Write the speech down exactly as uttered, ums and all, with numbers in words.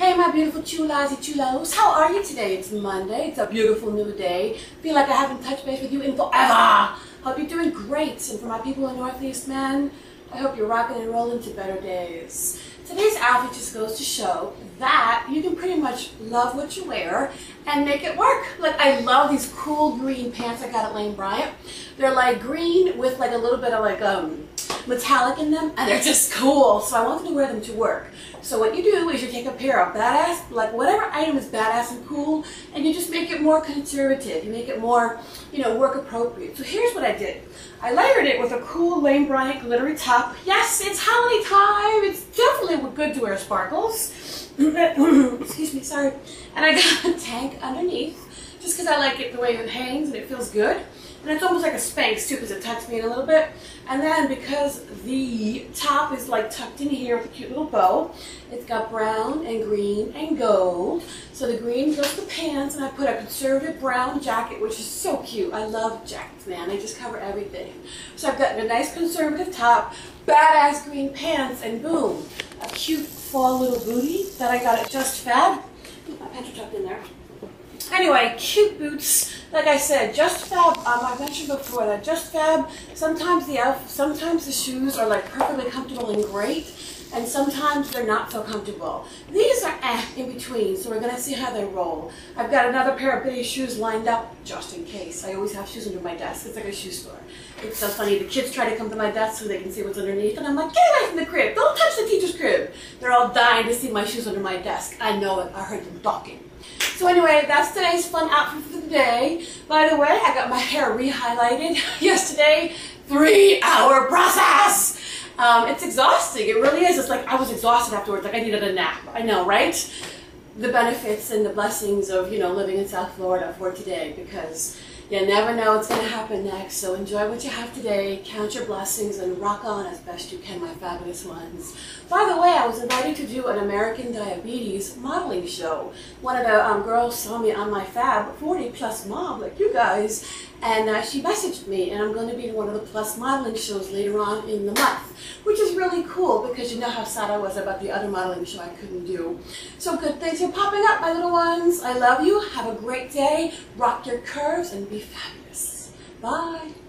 Hey my beautiful chulas y chulos, how are you today? It's Monday, it's a beautiful new day. Feel like I haven't touched base with you in forever. Hope you're doing great, and for my people in Northeast, man, I hope you're rocking and rolling to better days. Today's outfit just goes to show that you can pretty much love what you wear and make it work. Like, I love these cool green pants I got at Lane Bryant. They're like green with like a little bit of like um metallic in them, and they're just cool, so I wanted to wear them to work. So what you do is you take a pair of badass, like whatever item is badass and cool, and you just make it more conservative. You make it more, you know, work appropriate. So here's what I did. I layered it with a cool Lane Bryant glittery top. Yes, it's holiday time. It's definitely good to wear sparkles. Excuse me, sorry. And I got a tank underneath, just because I like it the way it hangs and it feels good. And it's almost like a Spanx too, because it tucks me in a little bit. And then because the top is like tucked in here with a cute little bow, it's got brown and green and gold. So the green goes to the pants, and I put a conservative brown jacket, which is so cute. I love jackets, man. They just cover everything. So I've got a nice conservative top, badass green pants, and boom, a cute fall little booty that I got at Just Fab. My pants are tucked in there. Anyway, cute boots. Like I said, Just Fab, um, I mentioned before that Just Fab, sometimes the outfit, sometimes the shoes are like perfectly comfortable and great, and sometimes they're not so comfortable. These are eh, in between, so we're going to see how they roll. I've got another pair of beige shoes lined up just in case. I always have shoes under my desk. It's like a shoe store. It's so funny. The kids try to come to my desk so they can see what's underneath, and I'm like, get away from the crib. Don't touch the teacher's crib. They're all dying to see my shoes under my desk. I know it. I heard them talking. So anyway, that's today's fun outfit for the day. By the way, I got my hair re-highlighted yesterday. Three hour process! Um, it's exhausting. It really is. It's like I was exhausted afterwards. Like I needed a nap. I know, right? The benefits and the blessings of, you know, living in South Florida for today, because you never know what's going to happen next. So enjoy what you have today, count your blessings, and rock on as best you can, my fabulous ones. By the way, I was invited to do an American Diabetes modeling show. One of the um, girls saw me on my Fab forty plus mob, like you guys, and uh, she messaged me, and I'm going to be in one of the plus modeling shows later on in the month, which is really cool because you know how sad I was about the other modeling show I couldn't do. So good things are popping up, my little ones. I love you. Have a great day. Rock your curves and be fabulous. Bye.